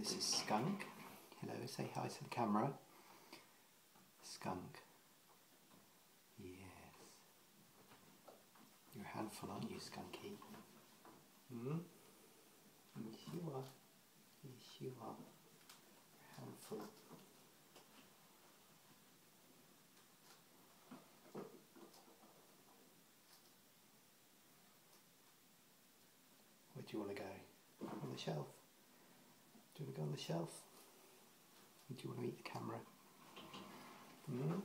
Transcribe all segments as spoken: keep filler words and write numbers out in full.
This is Skunk. Hello, say hi to the camera. Skunk. Yes. You're a handful, aren't you, Skunky? Hmm? Yes, you are. Yes, you are. You're a handful. Where do you want to go? On the shelf? Do you want to go on the shelf? Or do you want to eat the camera? Hmm?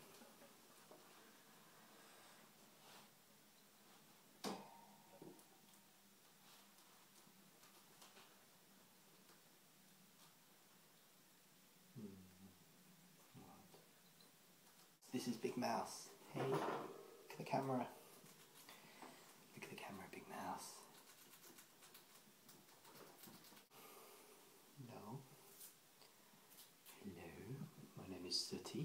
This is Big Mouse. Hey, look at the camera. Look at the camera, Big Mouse. No. Hello, my name is Sooty.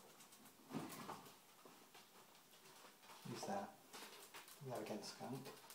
Who's that? Is that against Skunk?